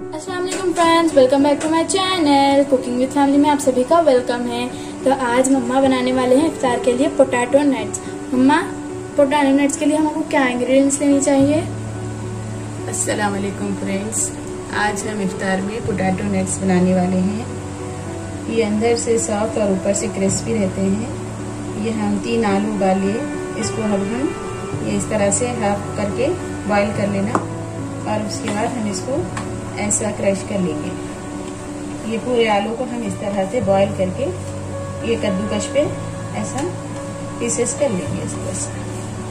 अस्सलाम वालेकुम friends, welcome back to my channel cooking with family में आप सभी का वेलकम है। तो आज मम्मा बनाने वाले हैं इफ्तार के लिए पोटैटो नट्स। मम्मा, पोटैटो नट्स के लिए हमको क्या इंग्रेडिएंट्स लेनी चाहिए? अस्सलाम वालेकुम फ्रेंड्स, आज हम इफ्तार में पोटैटो नट्स बनाने वाले हैं। ये अंदर से सॉफ्ट और ऊपर से क्रिस्पी रहते हैं। ये हम 3 आलू उबाल लिए, इसको अब हम ये इस तरह से हाफ करके बॉईल कर लेना और उसके बाद हम इसको ऐसा क्रश कर लेंगे। ये पूरे आलू को हम इस तरह से बॉईल करके ये कद्दूकश पे ऐसा पीसेस कर लेंगे इस तरह से।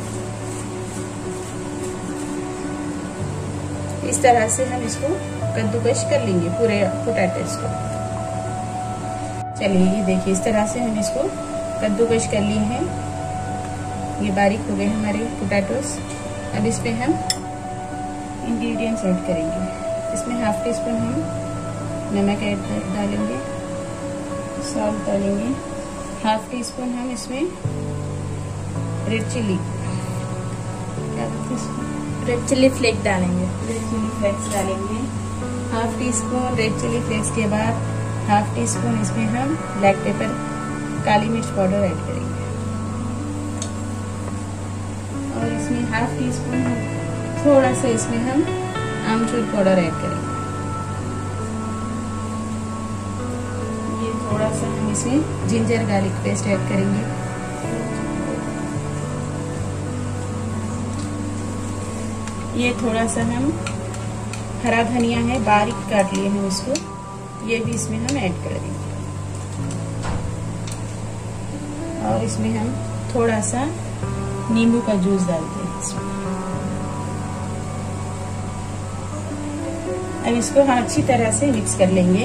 इस तरह से हम इसको कद्दूकश कर लेंगे पूरे पोटैटोस को। चलिए ये देखिए, इस तरह से हम इसको कद्दूकश कर लिए हैं। ये बारीक हो गए हमारे पोटैटोस। अब इस पे हम इंग्रेडिएंट्स ऐड करेंगे। इसमें हाफ टी स्पून हम नमक ऐड डालेंगे, सॉल्ट डालेंगे। हाफ टी स्पून हम इसमें रेड चिली फ्लेक्स डालेंगे। रेड चिली फ्लेक्स डालेंगे। Half teaspoon red chilli flakes के बाद हाफ टी स्पून इसमें हम ब्लैक पेपर काली मिर्च पाउडर ऐड करेंगे और इसमें हाफ टी स्पून थोड़ा सा इसमें हम आमचूर पाउडर ऐड करेंगे। ये थोड़ा सा हम इसमें जिंजर गार्लिक पेस्ट ऐड करेंगे। ये थोड़ा सा हम हरा धनिया है, बारीक काट लिए हैं उसको, ये भी इसमें हम ऐड कर देंगे। और इसमें हम थोड़ा सा नींबू का जूस डालते हैं इसमें। अब इसको हम अच्छी तरह से मिक्स कर लेंगे।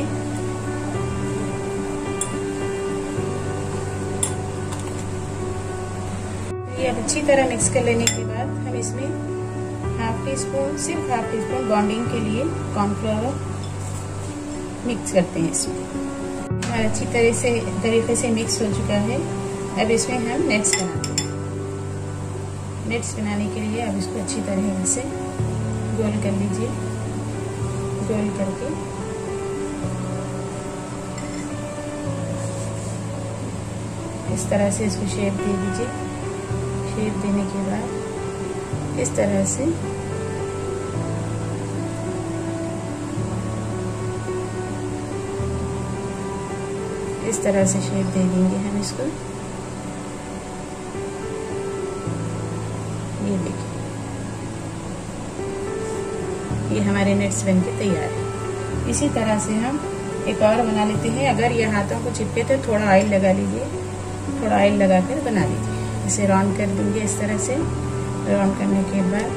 ये अब अच्छी तरह मिक्स कर लेने के बाद हम इसमें हाफ टी स्पून बॉन्डिंग के लिए कॉर्नफ्लोर मिक्स करते हैं इसमें। हमारा अच्छी तरीके से मिक्स हो चुका है। अब इसमें हम नट्स बनाते हैं। नट्स बनाने के लिए अब इसको अच्छी तरह से गोल कर लीजिए। गोल करके इस तरह से इसको शेप दे दीजिए। शेप देने के बाद इस तरह से शेप दे देंगे हम इसको। ये देखिए, ये हमारे नट्स बनके तैयार है। इसी तरह से हम एक और बना लेते हैं। अगर ये हाथों को चिपके तो थोड़ा ऑयल लगा लीजिए, थोड़ा ऑयल लगाकर बना लीजिए। इसे राउंड कर देंगे इस तरह से। राउंड करने के बाद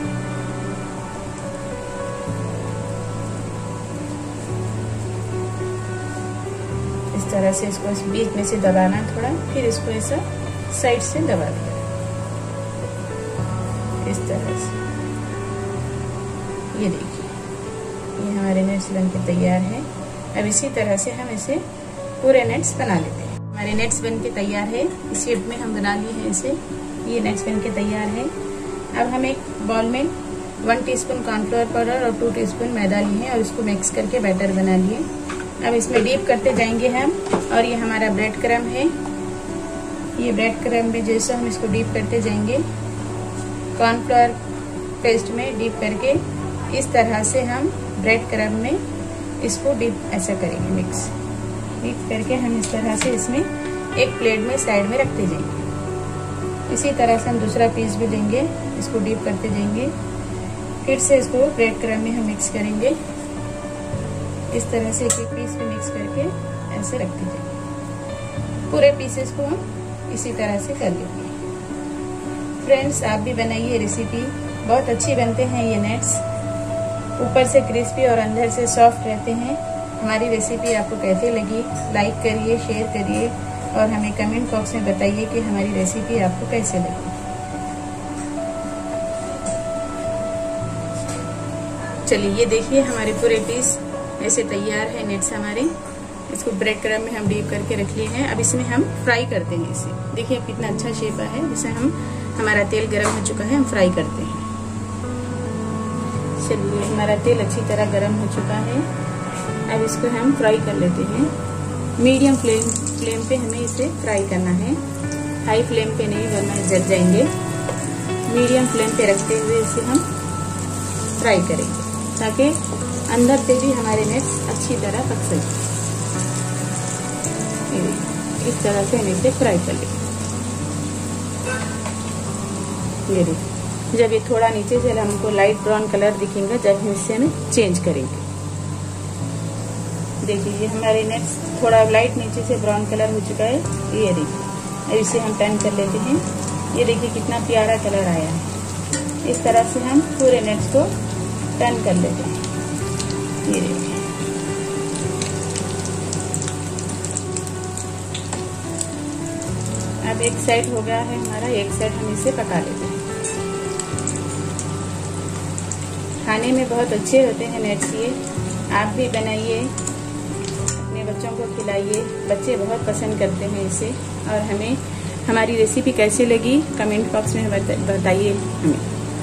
इस तरह से इसको बीच में से दबाना थोड़ा, फिर इसको ऐसा साइड से दबा दिया इस तरह से। ये देखिए, ये हमारे नट्स बनके तैयार है। अब इसी तरह से हम इसे पूरे नट्स बना लेते हैं। हमारे नट्स बनके तैयार है। इस शेप में हम बना लिए हैं इसे। ये नट्स बनके तैयार है। अब हम एक बाउल में 1 टीस्पून कॉर्नफ्लोर पाउडर और 2 टीस्पून मैदा लिए हैं और इसको मिक्स करके बैटर बना लिए। अब इसमें डीप करते जाएंगे हम। और ये हमारा ब्रेड क्रम्ब है। ये ब्रेड क्रम्ब में जैसे हम इसको डीप करते जाएंगे, कॉर्नफ्लोर पेस्ट में डीप करके इस तरह से हम ब्रेड क्रम्ब में इसको डीप ऐसा करेंगे। मिक्स करके हम इस तरह से इसमें एक प्लेट में साइड में रखते जाएंगे। इसी तरह से हम दूसरा पीस भी लेंगे, इसको डीप करते जाएंगे। फिर से इसको ब्रेड क्रम्ब में हम मिक्स करेंगे। इस तरह से एक पीस में मिक्स करके ऐसे रखते जाएंगे। पूरे पीसेस को हम इसी तरह से कर लेंगे। फ्रेंड्स, आप भी बनाइए रेसिपी, बहुत अच्छी बनते हैं ये नट्स। ऊपर से क्रिस्पी और अंदर से सॉफ्ट रहते हैं। हमारी रेसिपी आपको कैसी लगी, लाइक करिए, शेयर करिए और हमें कमेंट बॉक्स में बताइए कि हमारी रेसिपी आपको कैसे लगी। चलिए ये देखिए, हमारे पूरे पीस ऐसे तैयार है नट्स हमारे। इसको ब्रेड क्रम्ब में हम डीप करके रख लिए हैं। अब इसमें हम फ्राई करते हैं इसे। देखिए कितना अच्छा शेप है। जिसे हमारा तेल गर्म हो चुका है, हम फ्राई करते हैं। चलिए हमारा तेल अच्छी तरह गर्म हो चुका है। अब इसको हम फ्राई कर लेते हैं। मीडियम फ्लेम पे हमें इसे फ्राई करना है, हाई फ्लेम पे नहीं वरना जल जाएंगे। मीडियम फ्लेम पे रखते हुए इसे हम फ्राई करेंगे ताकि अंदर से भी हमारे नट्स अच्छी तरह पक सके। इस तरह से हम इसे फ्राई कर लेंगे। ये देखिए, जब ये थोड़ा नीचे से हमको लाइट ब्राउन कलर दिखेगा जब हम इसे हमें चेंज करेंगे। देखिए ये हमारे नट्स थोड़ा लाइट नीचे से ब्राउन कलर हो चुका है। ये देखिए, अब इसे हम टर्न कर लेते हैं। ये देखिए कितना प्यारा कलर आया है। इस तरह से हम पूरे नट्स को टर्न कर लेते हैं। ये देखिए, अब एक साइड हो गया है हमारा, एक साइड हम इसे पका लेते हैं। खाने में बहुत अच्छे होते हैं नट्स, ये आप भी बनाइए, अपने बच्चों को खिलाइए। बच्चे बहुत पसंद करते हैं इसे। और हमें हमारी रेसिपी कैसी लगी कमेंट बॉक्स में बताइए हमें।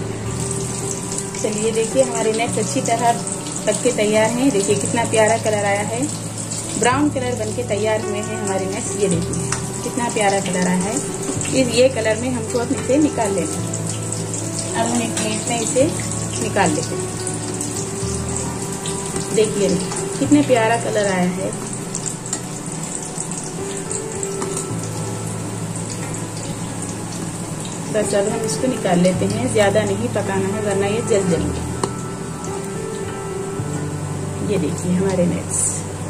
चलिए देखिए हमारे नट्स अच्छी तरह पक के तैयार हैं। देखिए कितना प्यारा कलर आया है, ब्राउन कलर बनके तैयार हुए हैं हमारे नट्स। ये देखिए कितना प्यारा कलर आया है। ये कलर में हमको अब इसे निकाल लेना है। अब हम एक प्लेट में इसे निकाल लेते हैं। देखिए कितने प्यारा कलर आया है। बस अब हम इसको निकाल लेते हैं। ज्यादा नहीं पकाना है वरना ये जल जाएंगे। ये देखिए हमारे नट्स।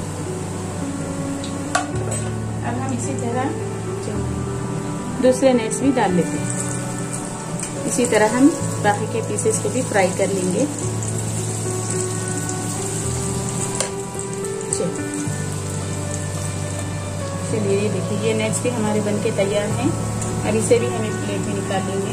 अब हम इसी तरह दूसरे नट्स भी डाल लेते हैं। इसी तरह हम बाकी के पीसेस को भी फ्राई कर लेंगे। चलिए देखिए ये नट्स भी हमारे बनके तैयार हैं। अब इसे भी हम एक प्लेट में निकाल लेंगे।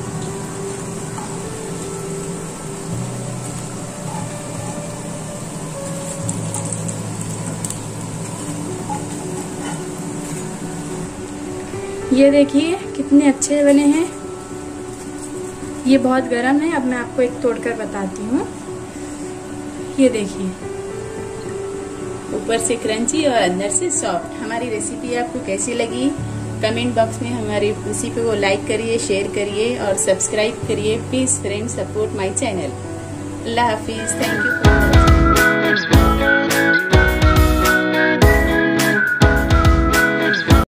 ये देखिए कितने अच्छे बने हैं। ये बहुत गर्म है। अब मैं आपको एक तोड़कर बताती हूँ। ये देखिए ऊपर से क्रंची और अंदर से सॉफ्ट। हमारी रेसिपी आपको कैसी लगी कमेंट बॉक्स में हमारी रेसिपी को लाइक करिए, शेयर करिए और सब्सक्राइब करिए। Please friends support my channel. अल्लाह हाफिज। Thank you.